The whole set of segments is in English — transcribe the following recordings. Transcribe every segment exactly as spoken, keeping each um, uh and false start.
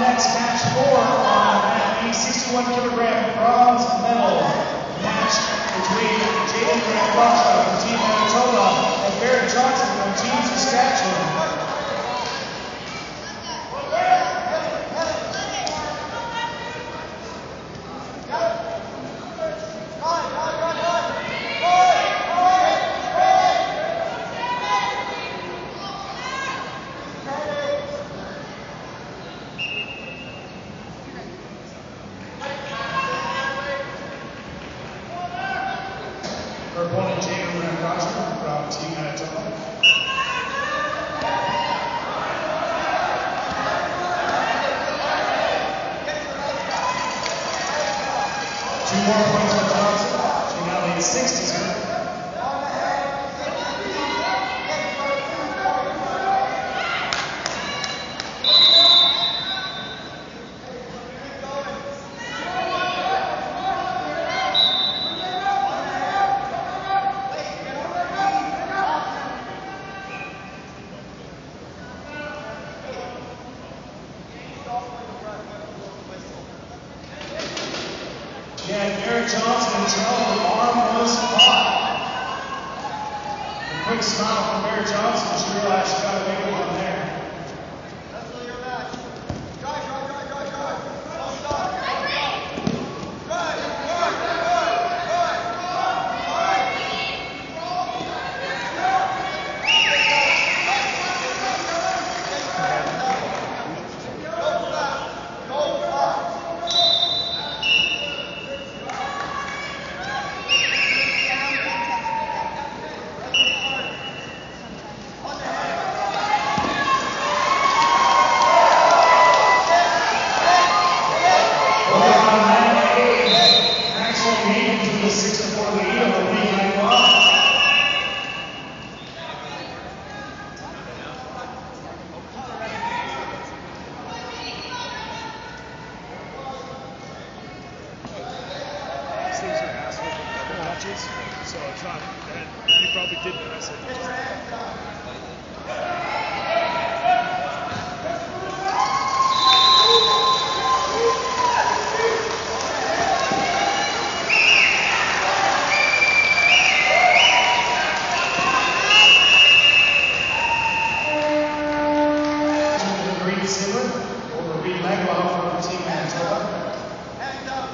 next match four on that sixty-one kilogram bronze medal match between Jaden Grant-Foster from Team Manitoba and Barrett Johnson from Team Saskatchewan. Her opponent, Jaden Grant-Foster from Team Manitoba. Two more points for Johnson. She now leads six to zero. Yeah, Barrett Johnson, her arm was caught. A quick smile from Barrett Johnson. She realized she got away with one there. That's really your match. Drive, drive, drive, drive, drive. Don't stop. Drive, drive, drive, drive, drive, drive. Go fast. Go fast. So it's not bad. You probably didn't miss it. Reed Silver over Reed Legwell from Team Manitoba. Hands up.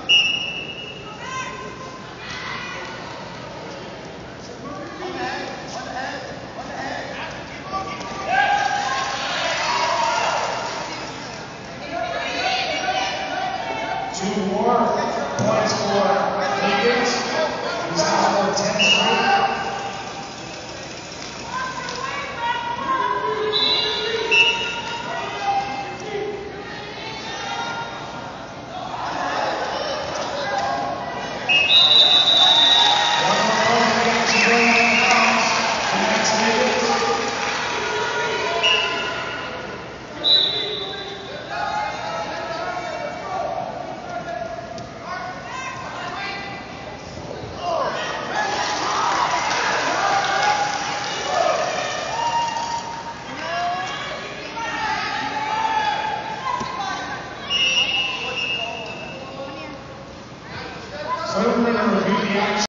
Two more points for Lakers. He's now ten straight. So we're going to review the action.